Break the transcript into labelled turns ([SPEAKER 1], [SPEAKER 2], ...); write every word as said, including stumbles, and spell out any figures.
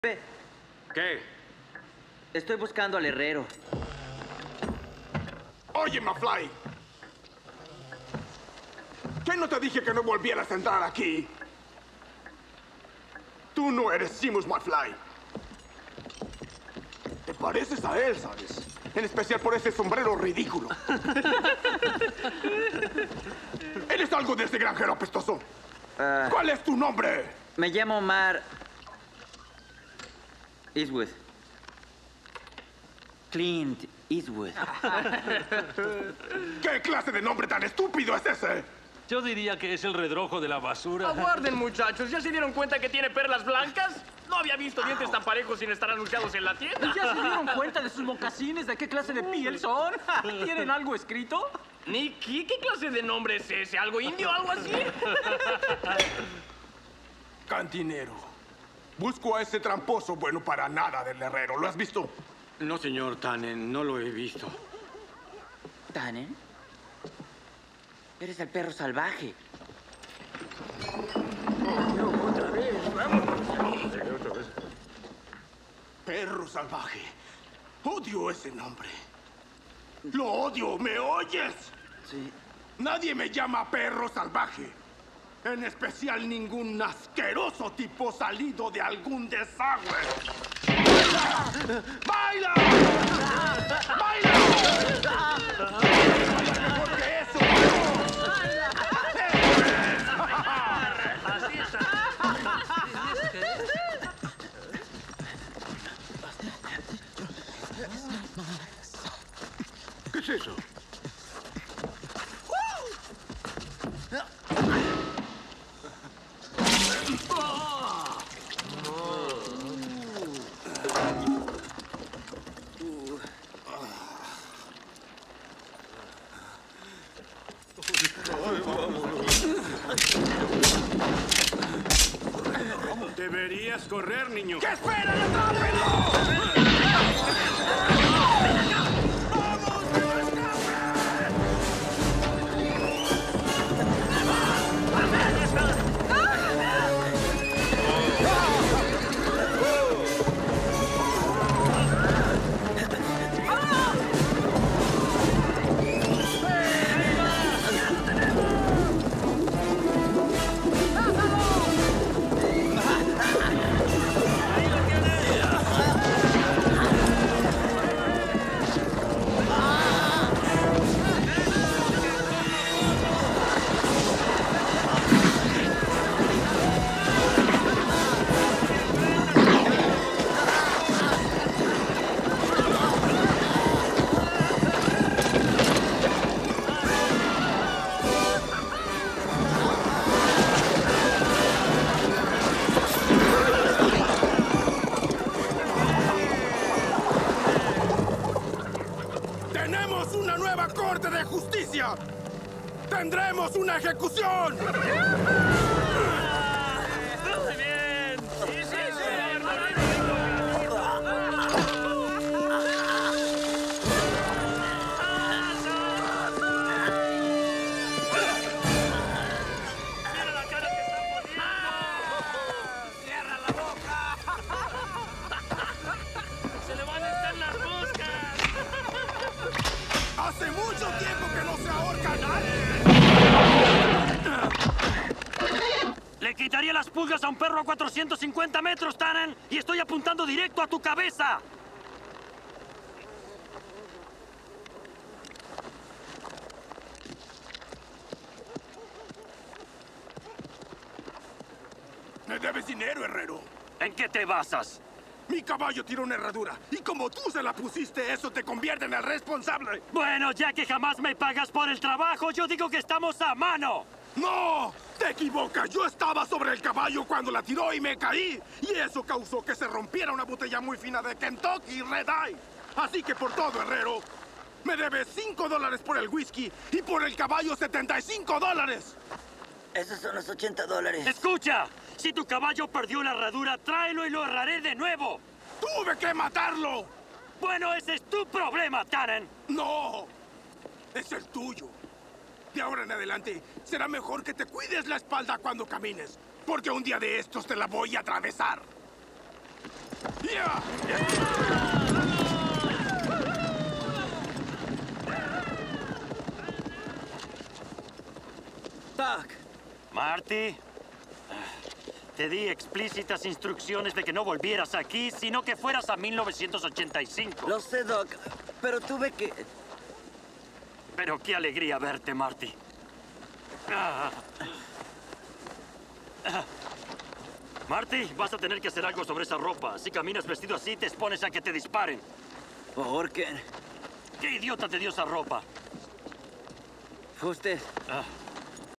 [SPEAKER 1] Ve,
[SPEAKER 2] ¿Qué?
[SPEAKER 1] estoy buscando al herrero.
[SPEAKER 3] Oye, McFly. ¿Qué no te dije que no volvieras a entrar aquí? Tú no eres Seamus McFly. Te pareces a él, ¿sabes? En especial por ese sombrero ridículo. ¿Eres algo de ese granjero apestoso?
[SPEAKER 1] Ah,
[SPEAKER 3] ¿Cuál es tu nombre?
[SPEAKER 1] me llamo Mar... Eastwood. Clint Eastwood.
[SPEAKER 3] ¿Qué clase de nombre tan estúpido es ese?
[SPEAKER 2] Yo diría que es el redrojo de la basura.
[SPEAKER 4] Aguarden, muchachos. ¿Ya se dieron cuenta que tiene perlas blancas? No había visto dientes tan parejos sin estar anunciados en la tienda.
[SPEAKER 5] ¿Ya se dieron cuenta de sus mocasines? ¿De qué clase de piel son? ¿Tienen algo escrito?
[SPEAKER 4] Nicky, ¿qué clase de nombre es ese? ¿Algo indio o algo así?
[SPEAKER 3] Cantinero. Busco a ese tramposo bueno para nada del herrero. ¿Lo has visto?
[SPEAKER 2] No, señor Tannen, no lo he visto.
[SPEAKER 1] ¿Tannen? Eres el perro salvaje.
[SPEAKER 3] Perro salvaje. Odio ese nombre. Lo odio, ¿me oyes?
[SPEAKER 1] Sí.
[SPEAKER 3] Nadie me llama perro salvaje. En especial ningún asqueroso tipo salido de algún desagüe. ¡Baila! ¡Baila! ¡Baila! ¡Baila mejor que eso!
[SPEAKER 4] Así está.
[SPEAKER 2] ¿Qué es eso?
[SPEAKER 6] Deberías correr, niño.
[SPEAKER 3] ¿Qué esperan? ¡Atrápenlo! ¡Tenemos una nueva corte de justicia! ¡Tendremos una ejecución!
[SPEAKER 4] Muy bien. Sí, sí, sí. Mira la cara que está poniendo. Cierra la boca. Se le van a estar las moscas.
[SPEAKER 3] ¡Hace mucho tiempo que no se ahorca nadie!
[SPEAKER 2] Le quitaría las pulgas a un perro a cuatrocientos cincuenta metros, Tannen, y estoy apuntando directo a tu cabeza.
[SPEAKER 3] Me debes dinero, herrero.
[SPEAKER 2] ¿En qué te basas?
[SPEAKER 3] Mi caballo tiró una herradura. Y como tú se la pusiste, eso te convierte en el responsable.
[SPEAKER 2] Bueno, ya que jamás me pagas por el trabajo, yo digo que estamos a mano.
[SPEAKER 3] ¡No! ¡Te equivocas! Yo estaba sobre el caballo cuando la tiró y me caí. Y eso causó que se rompiera una botella muy fina de Kentucky Red Eye. Así que por todo, herrero, me debes cinco dólares por el whisky y por el caballo setenta y cinco dólares.
[SPEAKER 1] Esos son los ochenta dólares.
[SPEAKER 2] Escucha, si tu caballo perdió la herradura, tráelo y lo herraré de nuevo.
[SPEAKER 3] ¡Tuve que matarlo!
[SPEAKER 2] Bueno, ese es tu problema, Tannen.
[SPEAKER 3] ¡No! Es el tuyo. De ahora en adelante, será mejor que te cuides la espalda cuando camines, porque un día de estos te la voy a atravesar. ¡Ya!
[SPEAKER 1] Doc,
[SPEAKER 2] Marty, te di explícitas instrucciones de que no volvieras aquí, sino que fueras a mil novecientos ochenta y cinco.
[SPEAKER 1] lo sé, Doc, pero tuve que...
[SPEAKER 2] Pero qué alegría verte, Marty. Ah. Ah. Marty, vas a tener que hacer algo sobre esa ropa. Si caminas vestido así, te expones a que te disparen.
[SPEAKER 1] ¿Por qué?
[SPEAKER 2] ¿Qué idiota te dio esa ropa?
[SPEAKER 1] Fue usted.
[SPEAKER 2] Ah.